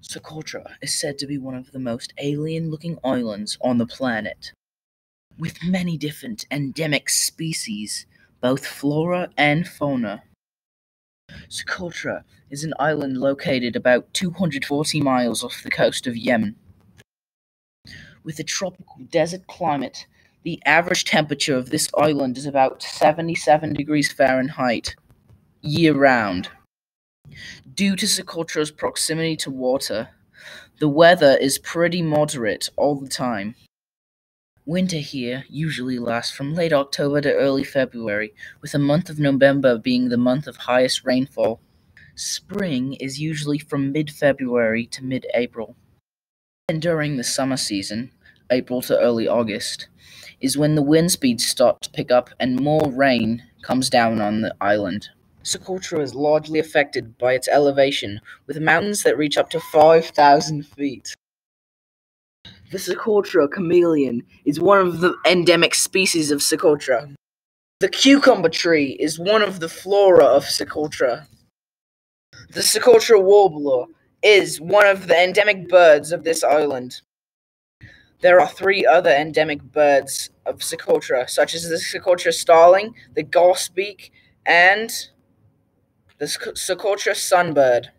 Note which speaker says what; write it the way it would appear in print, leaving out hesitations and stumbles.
Speaker 1: Socotra is said to be one of the most alien-looking islands on the planet, with many different endemic species, both flora and fauna. Socotra is an island located about 240 miles off the coast of Yemen. With a tropical desert climate, the average temperature of this island is about 77 degrees Fahrenheit year-round. Due to Socotra's proximity to water, the weather is pretty moderate all the time. Winter here usually lasts from late October to early February, with the month of November being the month of highest rainfall. Spring is usually from mid-February to mid-April. And during the summer season, April to early August, is when the wind speeds start to pick up and more rain comes down on the island. Socotra is largely affected by its elevation, with mountains that reach up to 5,000 feet. The Socotra chameleon is one of the endemic species of Socotra. The cucumber tree is one of the flora of Socotra. The Socotra warbler is one of the endemic birds of this island. There are three other endemic birds of Socotra, such as the Socotra starling, the grosbeak, and the Socotra sunbird.